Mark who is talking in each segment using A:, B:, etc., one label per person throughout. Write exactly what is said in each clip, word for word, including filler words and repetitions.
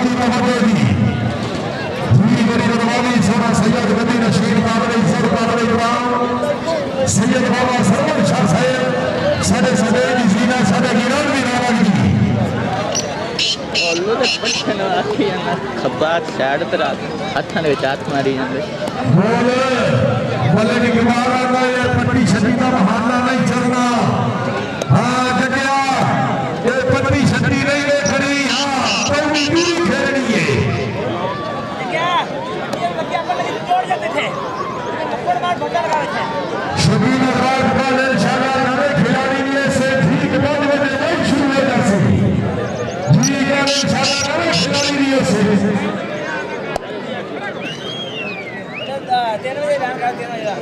A: बड़ी मोहब्बत दी पूरी बड़ी रवानी सोना सैयद गदी नशीद काबले इज्जत काबले इकराम सैयद बाबा सरवर शाह साहब साडे साडे दी जीना साडे गिरान दी रावण दी
B: ओलो दे पट्ठे ना आखी ना खबात साइड पर हाथां दे विच हाथ मारी जांदे
A: बोले बोले कि बीमारा ना ये पट्टी छड्डी दा बहाना नहीं चलना हां जटिया ये पट्टी छड्डी नहीं देखनी हां कोई दूरी खेलनी है
C: क्या ये लगे अपन लगे तोड़ जाते थे ऊपर मार भट्टा लगा रखे
A: शबीर राज का इंशाल्लाह नवे खिलाड़ी ने से ठीक पाँच बजे मैच शुरू हो जासे ठीक है इंशाल्लाह नवे खिलाड़ी ने से
C: तीन बजे डांग का तीन बजे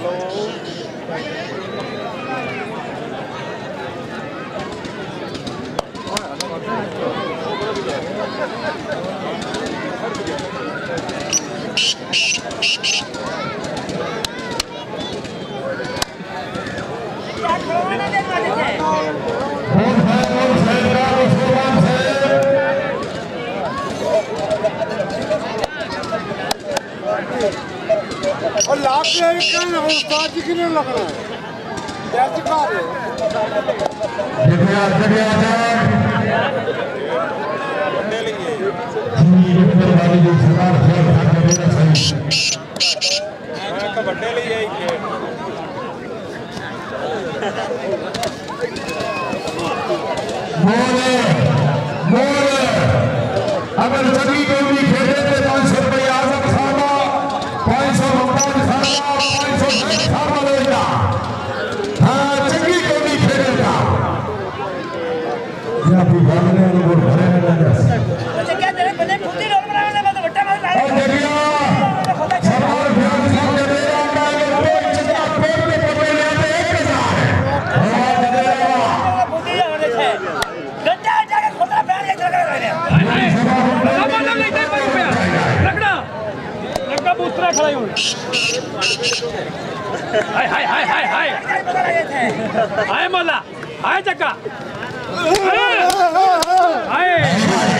D: और लाख के क्या ना उस्ताद जी किने लगना है कैसे का है
A: देखो यार जगह आ जाए
D: ले लेंगे
A: ये ऊपर वाली जो सरकार खेल भाग देना सही
D: मैं का बड्डे ले आई के
A: बोले बोले अगर जगी को भी खेले तो पाँच सौ रुपये आजम खाना पाँच सौ मुमताज खाना पाँच सौ शेख खाना लेगा हाँ जगी को भी खेलेगा या भी भागने वाले बोल भरे में लगा
C: अच्छा क्या तेरे बने खुद ही रोल बनाने लगा तो भट्टा मार
A: और जगिया सवाल ध्यान से मेरा काहे कोई चक्का पेट में पकड़ लेते एक हजार हाँ जगिया
C: खुद ही होने थे गड्ढा जाके खुदा पैर के लगा रहे हैं
E: रखना रखना बूसरा खड़ा हो हाय हाय हाय हाय हाय
C: पता लगे थे
E: हाय मौला हाय चक्का हाय